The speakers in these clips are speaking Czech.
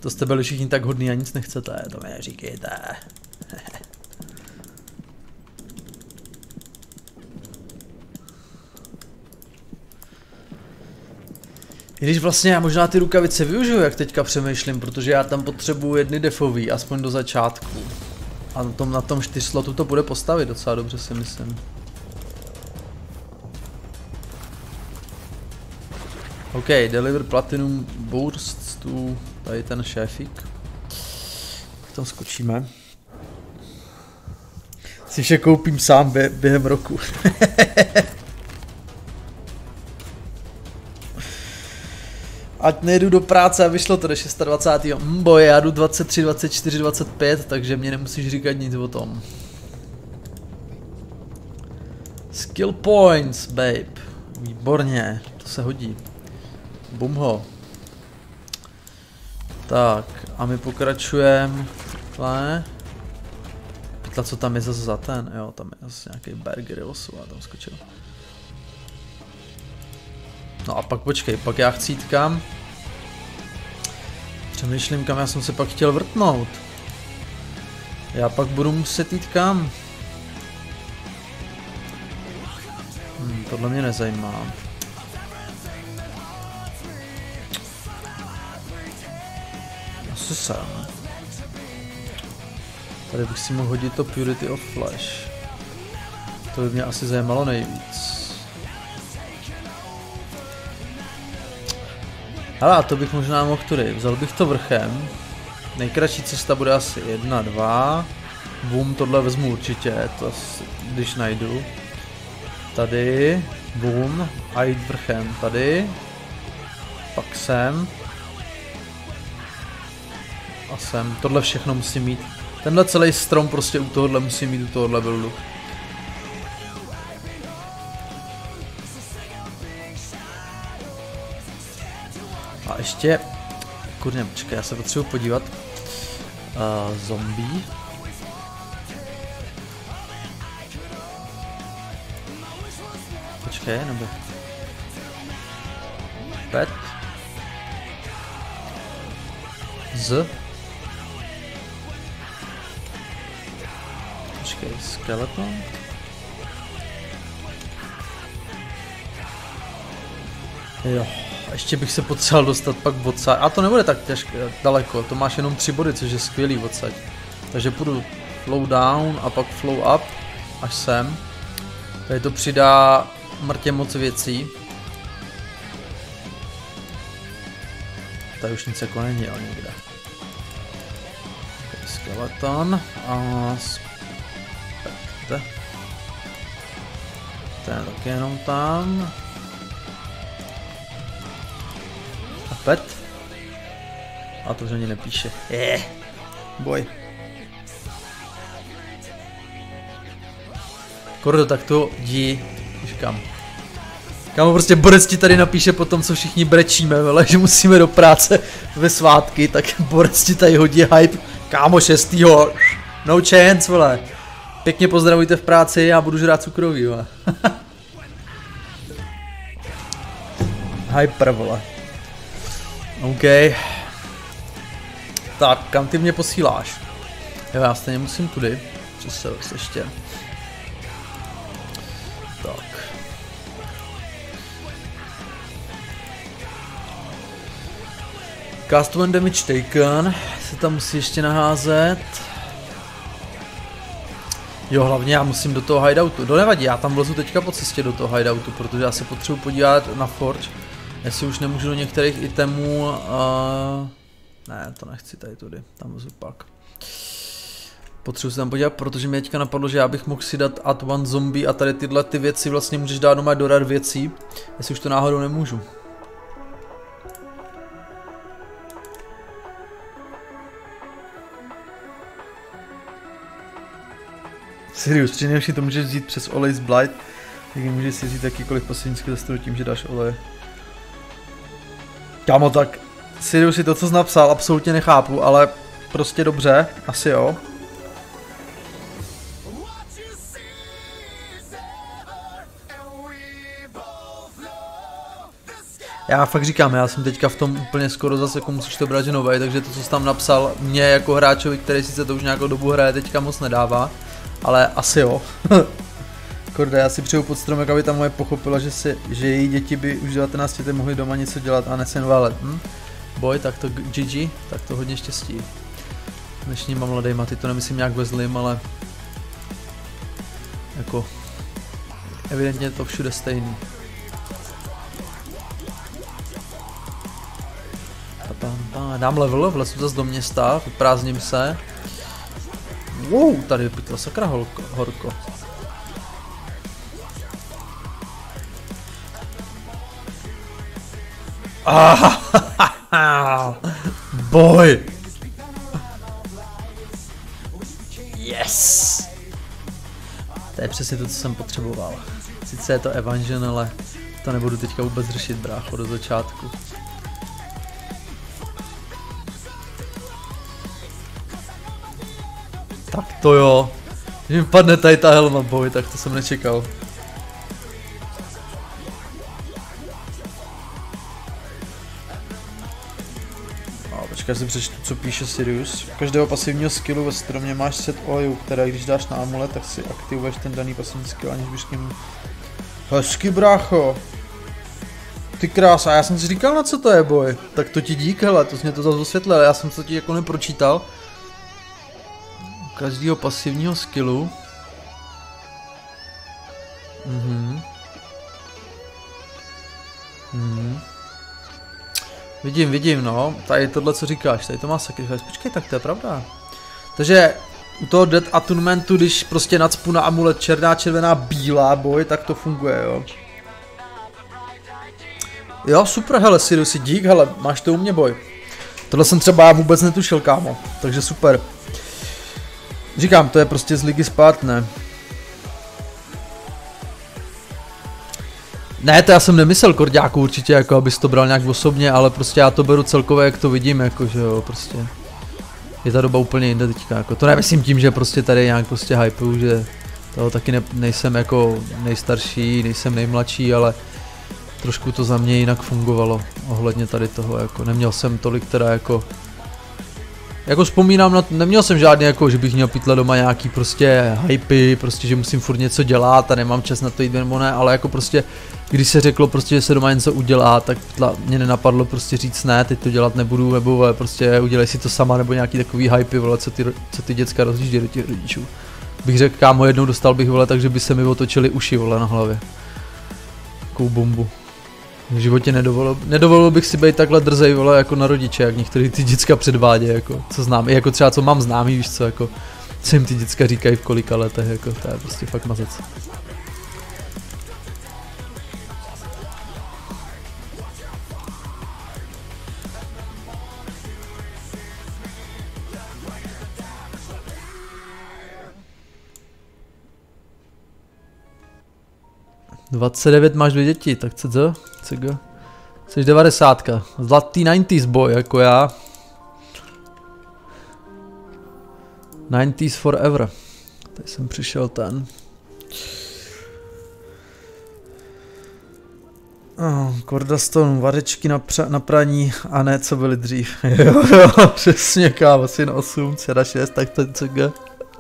To jste byli všichni tak hodný a nic nechcete, to mi neříkejte. I když vlastně já možná ty rukavice využiju, jak teďka přemýšlím, protože já tam potřebuji jedny defový, aspoň do začátku. A na tom 4 slotu to bude postavit docela dobře, si myslím. OK, deliver platinum burst tu, tady ten šéfík. Tam skočíme. Si vše koupím sám během roku. Ať nejdu do práce a vyšlo to do 26. Boje, já jdu 23, 24, 25, takže mě nemusíš říkat nic o tom. Skill points, babe. Výborně, to se hodí. Bum ho. Tak, a my pokračujeme. Takhle. Pytla, co tam je zase za ten? Jo, tam je zase nějaký burger losu a tam skočil. No a pak počkej, pak já chci jít kam? Přemýšlím, kam já jsem se pak chtěl vrtnout. Já pak budu muset jít kam? Tohle mě nezajímá. Asi sem. Tady bych si mohl hodit to Purity of Flesh. To by mě asi zajímalo nejvíc. Hele, a to bych možná mohl tudy. Vzal bych to vrchem. Nejkratší cesta bude asi 1, 2. Boom, tohle vezmu určitě, to když najdu. Tady, boom, a jít vrchem. Tady. Pak sem. A sem. Tohle všechno musím mít. Tenhle celý strom prostě u tohohle musím mít, u tohohle buildu. A ještě, kurně, počkej, já se potřebuji podívat. Zombie. Počkej, nebo... Pet. Počkej, skeleton. Jo. Ještě bych se potřeboval dostat pak odsaď. A to nebude tak těžké, daleko, to máš jenom 3 body, což je skvělý odsaď. Takže půjdu flow down a pak flow up, až sem. Tady to přidá mrtě moc věcí. Tady už nic jako není, ale někde. Okay, skeleton a spectre. Ten taky jenom tam. Pet. A to už ani nepíše. Boj. Kordo, tak to jdi. Říkám. Kámo, prostě Borec ti tady napíše po tom, co všichni brečíme, vele, že musíme do práce ve svátky, tak Borec ti tady hodí hype. Kámo, 6. No chance, vole. Pěkně pozdravujte v práci, já budu žrát cukroví, vole. Hyper, vole. OK. Tak, kam ty mě posíláš? Jo, já stejně musím tudy. Co se ještě? Tak. Cast one damage taken. Se tam musí ještě naházet. Jo, hlavně já musím do toho hideoutu. To nevadí, já tam vlezu teďka po cestě do toho hideoutu, protože já se potřebuji podívat na Forge. Jestli už nemůžu do některých itemů, ne, to nechci tady tudy, tam vlezu pak. Potřebuji se tam podívat, protože mě teďka napadlo, že já bych mohl si dát add one zombie a tady tyhle ty věci vlastně můžeš dát doma do rad věcí, jestli už to náhodou nemůžu. Serius, přinejmenším to můžeš vzít přes olej z Blight, tak můžeš si vzít jakýkoliv poslednický zastavu tím, že dáš olej. Kámo, tak Sirius si to, co jsi napsal, absolutně nechápu, ale prostě dobře, asi jo. Já fakt říkám, já jsem teďka v tom úplně skoro zase, jako musíš to brát, že novej, takže to, co jsi tam napsal, mě jako hráčovi, který sice to už nějakou dobu hraje, teďka moc nedává, ale asi jo. Korde, já si přeju pod stromek, aby ta moje pochopila, že její děti by už 19 let mohly doma něco dělat a nesen válet. Boj, tak to GG, tak to hodně štěstí. Dnešníma mladejma, ty to nemyslím nějak ve zlým, ale jako evidentně to všude stejný. Dám level, vlezu zase do města, vyprázdním se. Wow, tady vypítla sakra horko. Boj! Yes! To je přesně to, co jsem potřeboval. Sice je to Evangel, ale to nebudu teďka vůbec řešit, brácho, do začátku. Tak to jo. Když mi padne tady ta helma, boj, tak to jsem nečekal. Počkej, si přečtu, co píše Sirius. U každého pasivního skillu ve stromě máš set olejů, které když dáš na amulet, tak si aktivuješ ten daný pasivní skill, aniž bys ním... Hezky, brácho. Ty krása, já jsem si říkal, na co to je, boj. Tak to ti dík, hele, to jsi mě to zase osvětlil, já jsem to ti jako nepročítal. U každého pasivního skillu. Vidím, no, tady tohle, co říkáš, tady to má sacrifice, počkej, tak to je pravda. Takže u toho Death Attunementu, když prostě nacpu na amulet černá, červená, bílá, boj, tak to funguje, jo. Jo, super, hele, Siriusi, dík, hele, máš to u mě, boj. Tohle jsem třeba vůbec netušil, kámo, takže super. Říkám, to je prostě z ligy spát, ne. Ne, to já jsem nemyslel, Korďáku, určitě, jako abys to bral nějak osobně, ale prostě já to beru celkově, jak to vidím, jako, že jo, prostě. Je ta doba úplně jinde teďka, jako, to nemyslím tím, že prostě tady nějak prostě hypeuju, že toho taky nejsem jako nejstarší, nejsem nejmladší, ale trošku to za mě jinak fungovalo, ohledně tady toho, jako, neměl jsem tolik teda jako vzpomínám na to, neměl jsem žádný jako, že bych měl pytle doma nějaký prostě hypy, prostě, že musím furt něco dělat a nemám čas na to jít nebo ne, ale jako prostě, když se řeklo prostě, že se doma něco udělá, tak mě nenapadlo prostě říct ne, teď to dělat nebudu, nebo ale prostě udělej si to sama, nebo nějaký takový hypy, vole, co ty děcka rozjíždí do těch rodičů. Bych řekl, kámo, jednou dostal bych, vole, takže by se mi otočily uši, vole, na hlavě. Takovou bombu. V životě nedovolil bych si být takhle drzej, vole, jako na rodiče, jak některý ty děcka předvádě, jako, co znám, i jako třeba co mám známý, víš co, jako, co jim ty děcka říkají v kolika letech, jako, to je prostě fakt mazec. ...29 máš 2 děti, tak co? Jsi 90, zlatý 90s boy, jako já. 90s forever. Tady jsem přišel ten. Cordastone, varečky na praní a ne co byly dřív. jo, přesně, kámo, asi na 8, dcera 6, tak to CG.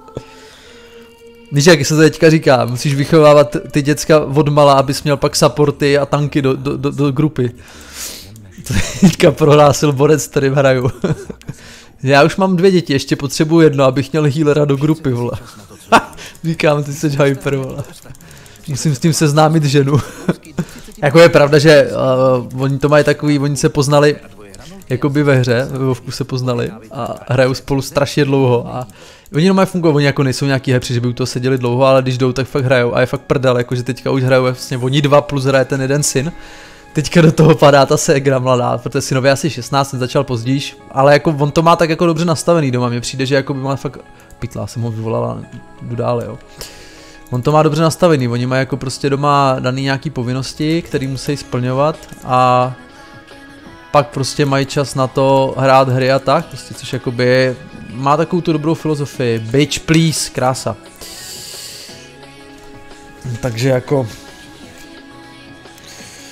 Víš, jak se to teďka říká, musíš vychovávat ty děcka od malá, abys měl pak supporty a tanky do grupy. To teďka prohlásil borec, kterým hraju. Já už mám 2 děti, ještě potřebuji jedno, abych měl healera do grupy, vole. Říkám, ty jsi hyper, vole. Musím s tím seznámit ženu. Jako je pravda, že oni to mají takový, oni se poznali jakoby ve hře, ve Vovku se poznali a hrajou spolu strašně dlouho a oni normálně fungují, oni jako nejsou nějaký hepři, že by u toho seděli dlouho, ale když jdou, tak fakt hrajou a je fakt prdel, jakože teďka už hrajou vlastně oni 2 plus hraje ten jeden syn. Teďka do toho padá ta ségra mladá, protože synovi asi 16, jsem začal později, ale jako on to má tak jako dobře nastavený doma, mně přijde, že jako by má fakt, pitla, jsem ho vyvolala, jdu dál, jo. On to má dobře nastavený, oni mají jako prostě doma daný nějaký povinnosti, které musí splňovat a pak prostě mají čas na to hrát hry a tak, prostě, což jakoby má takovou tu dobrou filozofii, bitch please, krása. Takže jako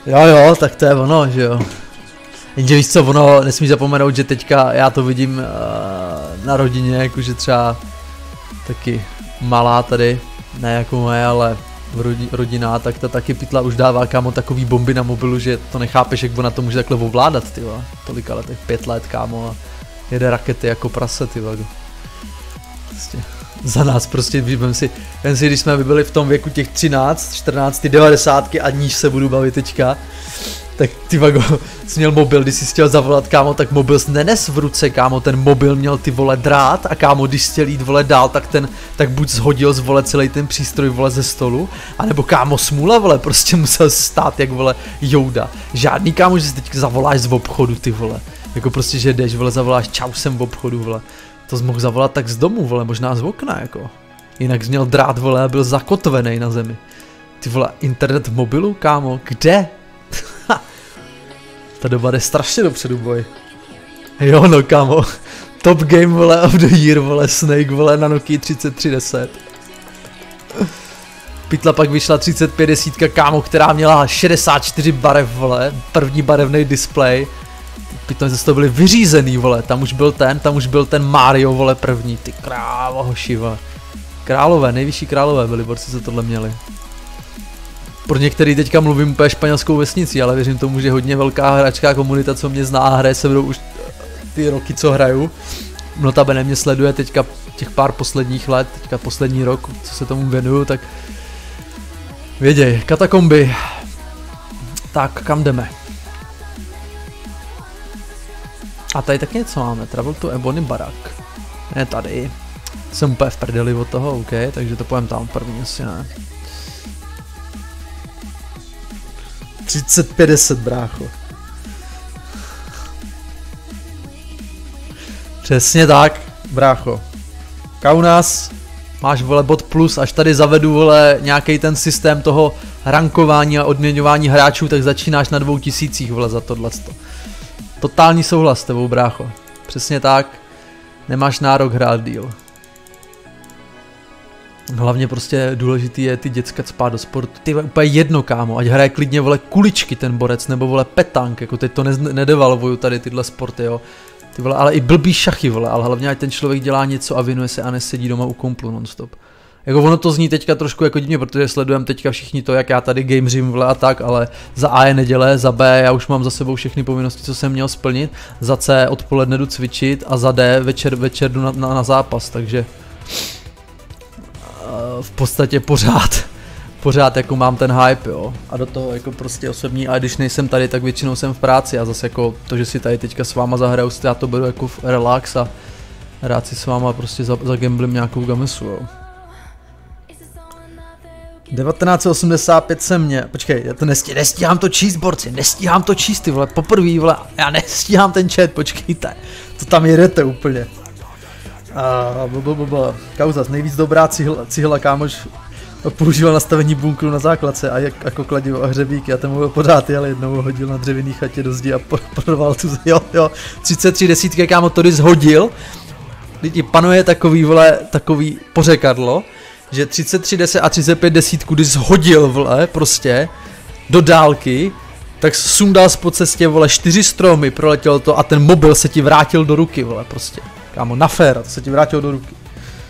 Jo, tak to je ono, že jo. Jenže víš co, ono, nesmíš zapomenout, že teďka já to vidím na rodině, jakože třeba taky malá tady, ne jako moje, ale rodina, tak ta taky pytla už dává kámo takový bomby na mobilu, že to nechápeš, jak ona to může takhle ovládat, ty vole. Tolika letech, 5 let kámo a jede rakety jako prase, ty vole. Prostě za nás prostě, vem si, když jsme byli v tom věku těch 13, 14, 90 a níž se budu bavit teďka, tak ty vago, jsi měl mobil, když jsi chtěl zavolat kámo, tak mobil jsi nenes v ruce kámo, ten mobil měl ty vole drát a kámo, když chtěl jít vole dál, tak buď shodil z vole celý ten přístroj vole ze stolu, anebo kámo smůla vole, prostě musel stát jak vole Jouda. Žádný kámo, že si teď zavoláš z obchodu ty vole, jako prostě, že jdeš vole, zavoláš čau jsem v obchodu vole. To jsi mohl zavolat tak z domu vole, možná z okna jako. Jinak jsi měl drát vole a byl zakotvený na zemi. Ty vole, internet v mobilu kámo, kde? Ta doba jde strašně dopředu, boj. Jo no kámo, top game vole of the year vole, Snake vole na Nokia 3310. Pytla pak vyšla 3510 kámo, která měla 64 barev vole, první barevný displej. Pytla zase to byly vyřízený vole, tam už byl ten Mario vole první, ty krávo hoši vole. Králové, nejvyšší králové byli borci, co tohle měli. Pro některý teďka mluvím úplně španělskou vesnicí, ale věřím tomu, že hodně velká hráčská komunita, co mě zná a hraje se mnou už ty roky, co hraju. Notabene mě sleduje teďka těch pár posledních let, teďka poslední rok, co se tomu věnuju, tak věděj, katakomby. Tak, kam jdeme? A tady taky něco máme, Travel to Ebony Barak. Ne tady. Jsem úplně v prdeli od toho, OK, takže to půjdem tam první, asi ne. 3050 brácho. Přesně tak, brácho. Kaunas, máš vole bod plus, až tady zavedu vole nějaký ten systém toho rankování a odměňování hráčů, tak začínáš na 2000 vole za tohleto. Totální souhlas s tebou, brácho. Přesně tak, nemáš nárok hrát díl. Hlavně prostě důležitý je ty děcka cpát do sportu. Ty úplně jedno kámo, ať hraje klidně vole kuličky ten borec, nebo vole petank, jako teď to nedevalvuju tady tyhle sporty, jo. Ty vole, ale i blbý šachy vole, ale hlavně ať ten člověk dělá něco a věnuje se a nesedí doma u komplu nonstop. Jako ono to zní teďka trošku jako divně, protože sledujeme teďka všichni to, jak já tady gameřím vole a tak, ale za A je neděle, za B já už mám za sebou všechny povinnosti, co jsem měl splnit, za C odpoledne jdu cvičit a za D večer jdu na zápas, takže v podstatě pořád jako mám ten hype, jo, a do toho jako prostě osobní, a když nejsem tady, tak většinou jsem v práci a zase jako to, že si tady teďka s váma zahraju, já to beru jako relax a rád si s váma prostě zagamblim nějakou gamesu, jo. 1985 jsem mě, počkej, já to nestíhám to číst, borci, nestíhám to číst, ty vole, poprvé, vole, já nestíhám ten chat, počkejte, to tam jedete úplně. Kauzas, nejvíc dobrá cihla, kámoš používal nastavení bunkru na základce a jako kladivo a hřebíky, já ten mobil pořád jel, jednou ho hodil na dřevěný chatě do zdi a podrval tu, jo, 33 desítky, kámo, to když hodil, lidi panuje takový, vole, takový pořekadlo, že 3310 a 35 desítku, když hodil, vole, prostě, do dálky, tak sundal po cestě, vole, 4 stromy, proletěl to a ten mobil se ti vrátil do ruky, vole, prostě. Kámo, na fér, to se ti vrátil do ruky.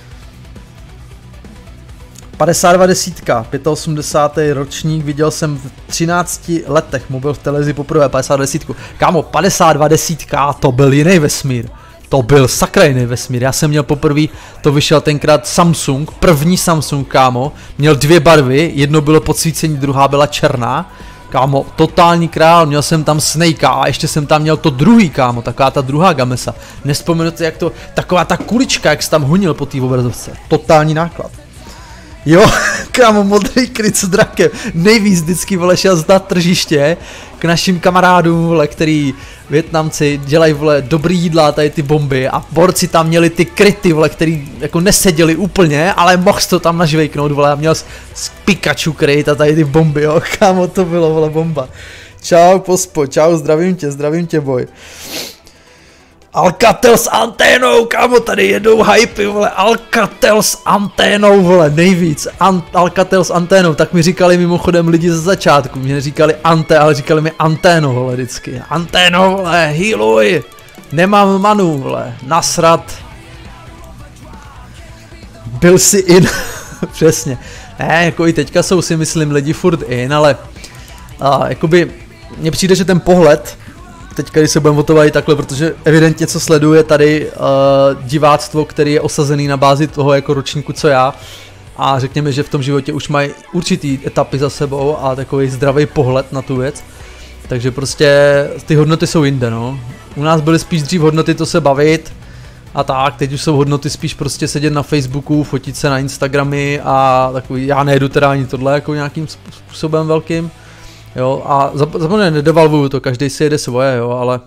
52 desítka, 85. ročník, viděl jsem v 13 letech mobil v televizi poprvé, 52 desítku. Kámo, 52 desítka, to byl jiný vesmír. To byl sakra jiný vesmír, já jsem měl poprvé, to vyšel tenkrát Samsung, první Samsung, kámo, měl 2 barvy, jedno bylo podsvícení, druhá byla černá. Kámo, totální král, měl jsem tam Snakea a ještě jsem tam měl to druhý, kámo, taková ta druhá gamesa. Nevzpomenuti, jak to, taková ta kulička, jak jsi tam honil po té obrazovce. Totální náklad. Jo, kámo, modrý kryt s drakem, nejvíc vždycky, vole, šel znát tržiště k našim kamarádům, vole, který Vietnamci dělají, vole, dobrý jídla, tady ty bomby a borci tam měli ty kryty, vole, který jako neseděli úplně, ale mohl to tam nažvejknout, vole, a měl z Pikachu kryt a tady ty bomby, jo, kámo, to bylo, vole, bomba. Čau, pospo, čau, zdravím tě, boj. Alcatel s anténou, kámo, tady jedou hypy, vole, Alcatel s anténou, vole, nejvíc, Alcatel s anténou, tak mi říkali mimochodem lidi ze začátku, mě neříkali ante, ale říkali mi anténo, vole, vždycky, anténo, vole, healuj, nemám manu, vole, nasrat, byl si in, přesně, ne, jako i teďka jsou si myslím lidi furt in, ale jakoby, mně přijde, že ten pohled, teďka když se budeme o to bavit takhle, protože evidentně co sleduje tady diváctvo, který je osazený na bázi toho jako ročníku co já a řekněme, že v tom životě už mají určitý etapy za sebou a takový zdravý pohled na tu věc, takže prostě ty hodnoty jsou jinde, no. U nás byly spíš dřív hodnoty to se bavit a tak, teď už jsou hodnoty spíš prostě sedět na Facebooku, fotit se na Instagramy a takový, já nejedu teda ani tohle jako nějakým způsobem velkým. Jo, a zapomněj, nedevalvuju to, každý si jede svoje, jo, ale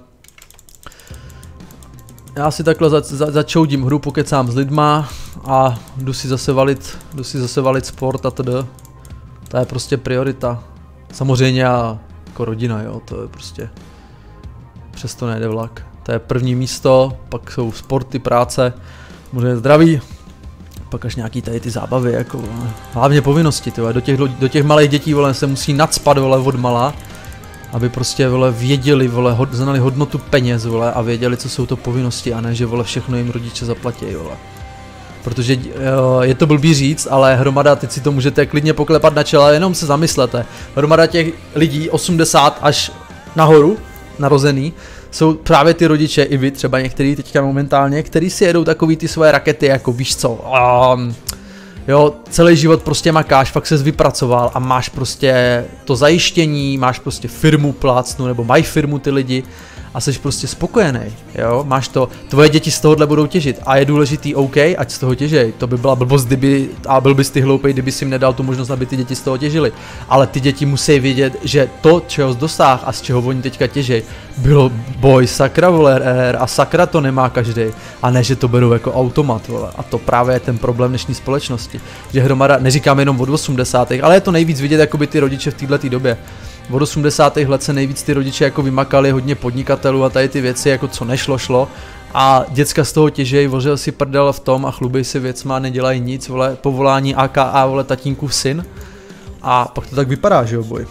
já si takhle začoudím hru, pokecám s lidma a jdu si zase valit sport a td. To je prostě priorita. Samozřejmě já jako rodina, jo, to je prostě, přesto nejde vlak. To je první místo, pak jsou sporty, práce, samozřejmě zdraví. Pak až nějaký tady ty zábavy, jako hlavně povinnosti, tyhle. Do těch malých dětí, vole, se musí nacpat, vole, od mala, aby prostě, vole, věděli, vole, znali hodnotu peněz, vole, a věděli, co jsou to povinnosti, a ne, že, vole, všechno jim rodiče zaplatí, vole. Protože je to blbý říct, ale hromada, teď si to můžete klidně poklepat na čela, jenom se zamyslete. Hromada těch lidí, 80 až nahoru, narozený, jsou právě ty rodiče, i vy třeba některý teďka momentálně, který si jedou takový ty svoje rakety, jako víš co, jo, celý život prostě makáš, fakt ses vypracoval a máš prostě to zajištění, máš prostě firmu plácnu, nebo mají firmu ty lidi a jsi prostě spokojený, jo, máš to, tvoje děti z tohohle budou těžit a je důležitý, OK, ať z toho těžej, to by byla blbost, a byl bys ty hloupej, kdyby si jim nedal tu možnost, aby ty děti z toho těžily, ale ty děti musí vědět, že to, čeho dosáh a z čeho oni teďka těžej, bylo boj, sakra, vole, a sakra to nemá každý, a ne, že to berou jako automat, vole, a to právě je ten problém dnešní společnosti, že hromada, neříkám jenom od 80., ale je to nejvíc vidět jakoby ty rodiče v této době. Od 80. let se nejvíc ty rodiče jako vymakali, hodně podnikatelů a tady ty věci, jako co šlo. A děcka z toho těžej, vožel si prdel v tom a chlubej si věcma, nedělají nic, vole, povolání AKA, vole, tatínkův syn. A pak to tak vypadá, že jo, boj.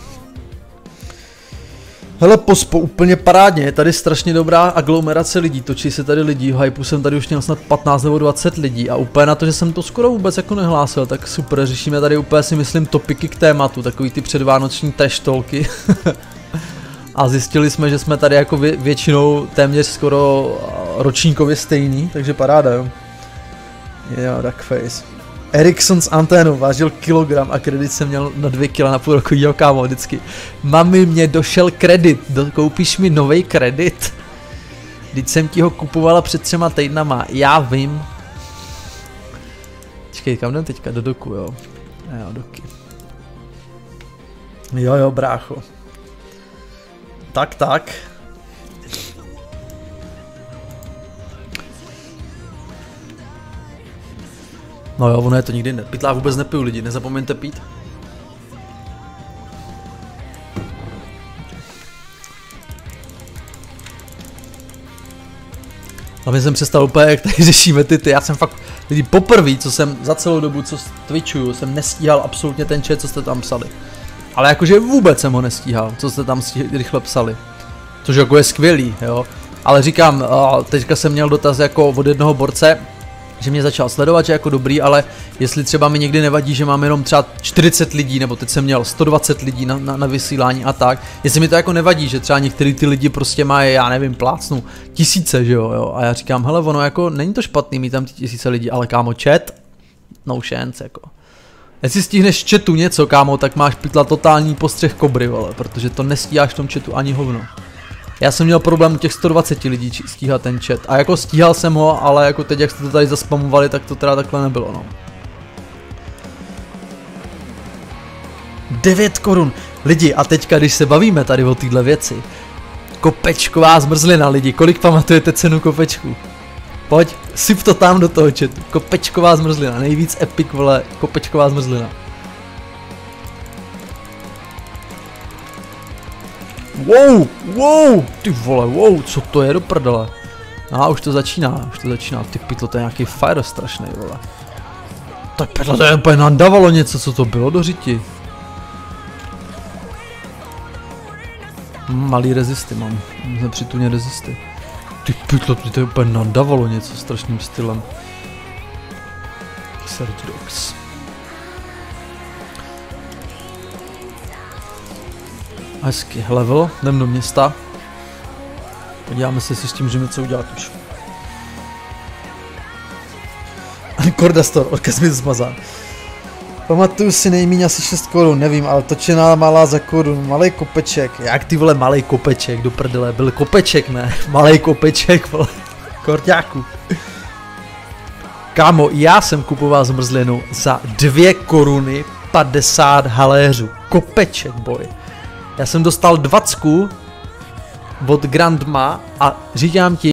Hele, pospo, úplně parádně, je tady strašně dobrá aglomerace lidí, točí se tady lidi, v hypeu jsem tady už měl snad 15 nebo 20 lidí a úplně na to, že jsem to skoro vůbec jako nehlásil, tak super, řešíme tady úplně si myslím topiky k tématu, takový ty předvánoční trash talky. A zjistili jsme, že jsme tady jako většinou téměř skoro ročníkově stejný, takže paráda, jo. Jo, duckface. Ericsson s anténou vážil kilogram a kredit jsem měl na 2 kg na půl roku, jo kámo, vždycky. Mami, mě došel kredit, koupíš mi novej kredit? Vždyť jsem ti ho kupovala před 3 týdnama, já vím. Počkej, kam jdem teďka, do doku, jo. Jo, doky. Jo, brácho. Tak. No jo, ono je to nikdy nepytlá, vůbec nepiju lidi, nezapomeňte pít. Hlavně jsem přestal úplně, jak tady řešíme ty, já jsem fakt, lidi, poprvé, co jsem za celou dobu, co twitchuju, jsem nestíhal absolutně ten chat, co jste tam psali. Ale jakože vůbec jsem ho nestíhal, co jste tam rychle psali. Což jako je skvělý, jo. Ale říkám, teďka jsem měl dotaz jako od jednoho borce, že mě začal sledovat, že jako dobrý, ale jestli třeba mi někdy nevadí, že mám jenom třeba 40 lidí, nebo teď jsem měl 120 lidí na vysílání a tak, jestli mi to jako nevadí, že třeba některý ty lidi prostě mají, já nevím, plácnu, tisíce, že jo, a já říkám, hele, ono jako není to špatný mít tam ty tisíce lidí, ale kámo, chat, no chance, jako. Jestli stihneš v chatu něco, kámo, tak máš pytla totální postřeh kobry, vole, protože to nestíháš v tom chatu ani hovno. Já jsem měl problém u těch 120 lidí stíhat ten chat a jako stíhal jsem ho, ale jako teď jak jste to tady zaspamovali, tak to teda takhle nebylo, no. 9 korun. Lidi, a teďka když se bavíme tady o téhle věci, kopečková zmrzlina, lidi, kolik pamatujete cenu kopečku? Pojď, syp to tam do toho chatu, kopečková zmrzlina, nejvíc epic, vole, kopečková zmrzlina. Wow, ty vole, co to je do prdele? Už to začíná. Ty pytlo, to je nějaký fire strašný, vole. Tak pytlo, to je úplně nadávalo něco, co to bylo do řiti. Malý rezisty mám, nepřituně rezisty. Ty pytlo, to je úplně nadávalo něco strašným stylem. Search dogs. Hezky, level, jdem do města. Podíváme se, jestli s tím můžeme něco udělat už. Kordastor, odkaz mi zmazán. Pamatuju si nejméně asi 6 korun, nevím, ale točená malá za korun, malej kopeček. Jak ty vole malej kopeček, do prdele, byl kopeček, ne? Malej kopeček, vole, korťáku. Kámo, já jsem kupoval zmrzlinu za 2 koruny 50 haléřů. Kopeček, boy. Já jsem dostal 20 od Grandma a říkám ti,